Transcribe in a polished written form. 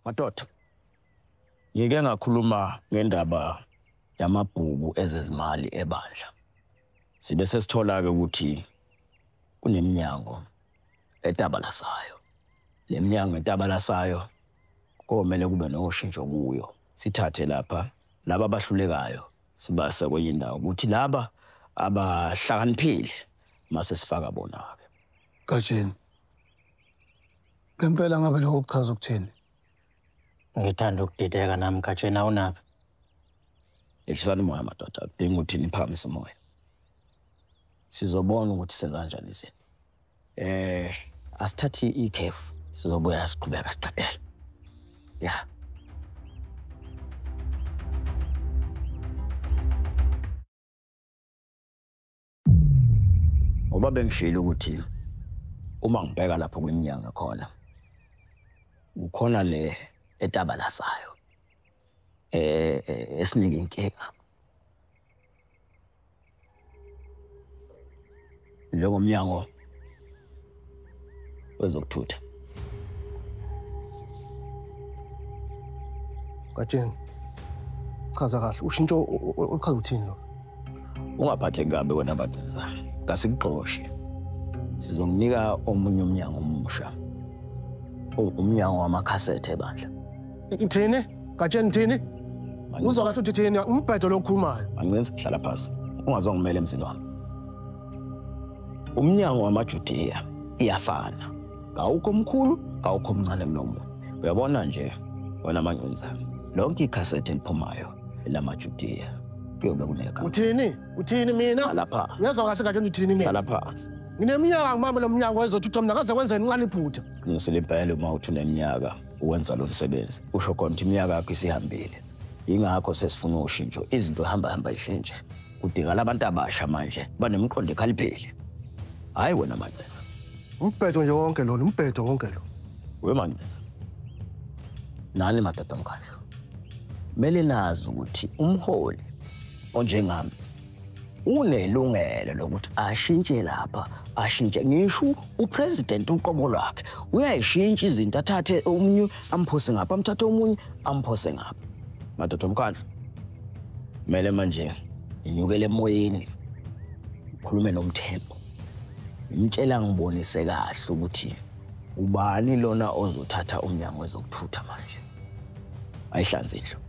Madoda. Ngike ngakhuluma ngendaba yamabhuku ezezimali ebandla. Sibe sesithola ke ukuthi kuneminyango etabalasayo. Le minyango etabalasayo komele kube noshintsho kuyo. Sithathe lapha laba abahlulekayo sibase kwenye indawo ukuthi laba abahlakaniphile mase sifaka bona ke. Kajeni. Ngempela ngabe lokho kuchaza ukuthini? Ngithanda ukudideka nami Kajeni awunabi. Elisana umoya madoda, kudinga ukuthi niphakamisa umoya. Sizobona ukuthi senza kanjani izinto. Asithathi ikhefu sizobuya siqhubeka siqedela. Yeah. Ngoba bengishilo ukuthi uma ngibheka lapho kweminyanga khona ukhona le etabalasayo esinika inkinga. Njengomnyango wezokuthutha. Kajeni. Chaza kahle ushintsho uchaza uthini lo? Ungaphatheki kabi wena Mancinza. Ngasikuxoshi. Sizomnika omunye umnyango omusha. Umnyango wamakhasethe ebandla. Uthini? Kajeni uthini? Uzwa kahle uthi thini umbhedo lokhulumayo. Mancinza hlala phansi. Ungazongimela emzini wami. Umnyango wamajudiya iyafana. Kawukho omkhulu, kawukho omncane kunomuntu. Uyabona nje wena Mancinza. Lonke ikhasethe eliphumayo elamajudiya kuyobe kuneka. Uthini? Uthini mina? Lapha. Uyazwa kahle Kajeni uthini mina? Hlala phansi. Ngineminyaka ngibambe lo mnyango wezothutha mina kaze kwenze inqala iphutha. Ngisilibhele uma uthi uneminyaka uwenza lo msebenzi. Usho khona ukuthi iminyaka yakho isihambile. Ingakho sesifuna ushintsho. Izinto hamba ishintshe. Kudingala abantu abasha manje banemqondo ekhaliphile. Hayi wena Mancinza. Umbhedo nje wonke lo, umbhedo wonke lo. We Mancinza. Nani madoda omkhandlu. Mele nazi ukuthi umholi onjengami unelungelo lokuthi ashintshe lapha, ashintshe ngisho upresident uqobo lwakhe. Uyayishintsha izinto athathe omunye amphose ngapha, amthathe omunye amphose ngapha. Madoda omkhandlu. Mele manje inyukele emoyeni. Ukhulume nomthembu. Ngitshela ngibonise kahle ukuthi ubani lona ozothatha umnyango wezokuthutha manje. Ayihlanze indlu.